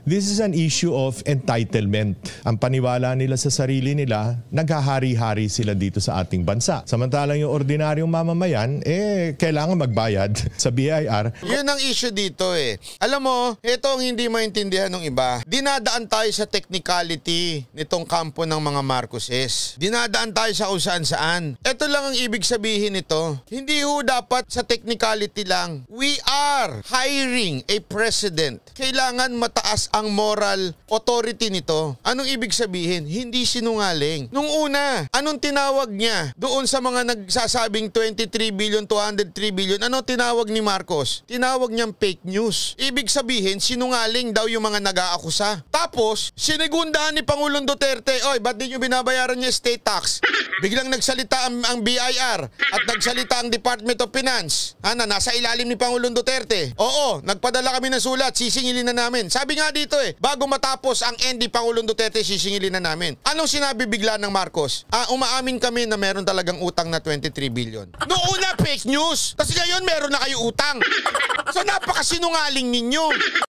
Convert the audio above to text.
This is an issue of entitlement. Ang paniwala nila sa sarili nila, naghahari-hari sila dito sa ating bansa. Samantalang yung ordinaryong mamamayan, kailangan magbayad sa BIR. Yun ang issue dito eh. Alam mo, ito ang hindi maintindihan ng iba. Dinadaan tayo sa technicality nitong kampo ng mga Marcoses. Dinadaan tayo sa kung saan-saan. Ito lang ang ibig sabihin nito. Hindi ho dapat sa technicality lang. We are hiring a president. Kailangan mataas ang moral authority nito. Anong ibig sabihin? Hindi sinungaling. Nung una, anong tinawag niya? Doon sa mga nagsasabing 23 billion, 203 billion, ano tinawag ni Marcos? Tinawag niyang fake news. Ibig sabihin, sinungaling daw yung mga nag-aakusa. Tapos, sinigundahan ni Pangulong Duterte, oy, ba't di nyo binabayaran niya state tax? Biglang nagsalita ang BIR at nagsalita ang Department of Finance. Nasa ilalim ni Pangulong Duterte. Oo, nagpadala kami ng sulat, sisingilin na namin. Sabi nga dito bago matapos ang end ni Pangulong Duterte, sisingilin na namin. Anong sinabi bigla ng Marcos? Umaamin kami na meron talagang utang na 23 billion. Noong una, fake news. Kasi ngayon, meron na kayo utang. So, napakasinungaling ninyo.